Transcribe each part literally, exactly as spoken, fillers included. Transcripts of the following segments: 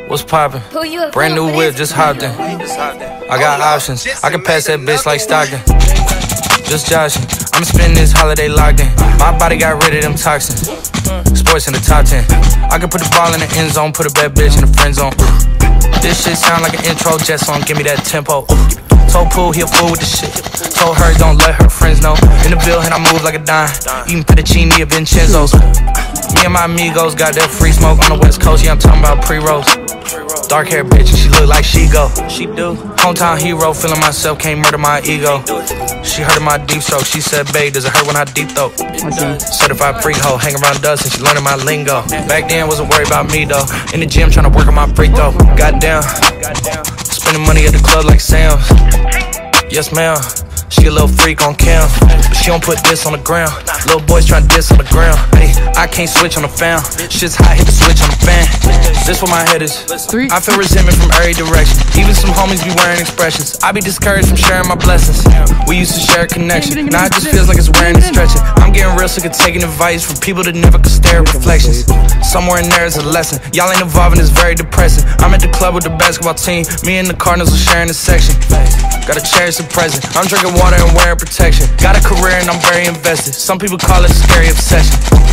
What's poppin'? Brand new whip, just hopped in. I got options, I can pass that bitch like Stockton. Just joshing, I'm spending this holiday locked in. My body got rid of them toxins. Sports in the top ten. I can put the ball in the end zone, put a bad bitch in the friend zone. This shit sound like an intro jet song, give me that tempo. Told Pooh he a fool with the shit. Told her don't let her friends know. In the bill and I move like a dime. Eating fettuccine at Vincenzo's. Me and my amigos got that free smoke on the west coast. Yeah, I'm talking about pre-rolls. Dark hair bitch and she look like she go. She do. Hometown hero, feeling myself, can't murder my ego. She heard of my deep stroke, she said, babe, does it hurt when I deep throat? Certified freak hoe, hang around dust and she learning my lingo. Back then, wasn't worried about me though. In the gym, trying to work on my free throw. Goddamn, spending money at the club like Sam's. Yes, ma'am. She a little freak on cam, but she don't put this on the ground. Little boys tryna diss on the ground. Hey, I can't switch on the fan. Shit's hot, hit the switch on the fan. This where my head is. I feel resentment from every direction. Even some homies be wearing expressions. I be discouraged from sharing my blessings. We used to share a connection. Now it just feels like it's wearing and stretching. I'm getting real sick of taking advice from people that never could stare at reflections. Somewhere in there is a lesson. Y'all ain't evolving, it's very depressing. I'm at the club with the basketball team. Me and the Cardinals are sharing a section. Gotta cherish the present. I'm drinking water and wearing protection. Got a career and I'm very invested. Some people call it a scary obsession.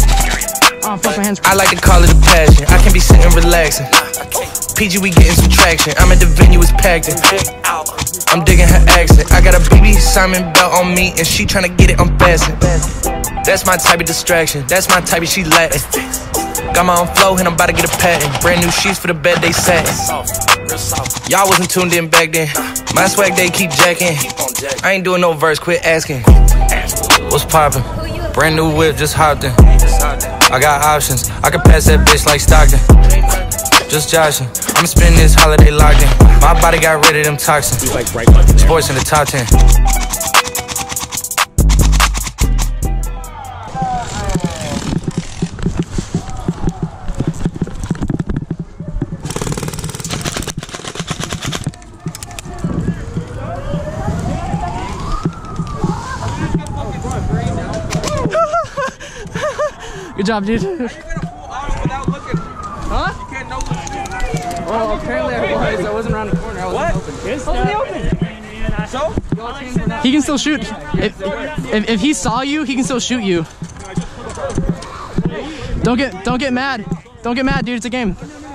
I like to call it a passion. I can be sitting relaxing. P G, we getting some traction. I'm at the venue, it's packed in. I'm digging her accent. I got a B B Simon belt on me and she tryna get it unfastened. That's my type of distraction. That's my type of she Latin. Got my own flow and I'm about to get a patent. Brand new sheets for the bed they satin. Y'all wasn't tuned in back then. My swag they keep jacking. I ain't doing no verse, quit asking. What's poppin'? Brand new whip, just hopped in. I got options, I can pass that bitch like Stockton. Just joshing, I'm spending this holiday locked in. My body got rid of them toxins. Sports in the top ten. Good job, dude. Huh? You can't know what. Well, apparently I was. I wasn't around the corner. I wasn't open. It's open. So? He can still shoot. If, if if he saw you, he can still shoot you. Don't get don't get mad. Don't get mad, dude. It's a game.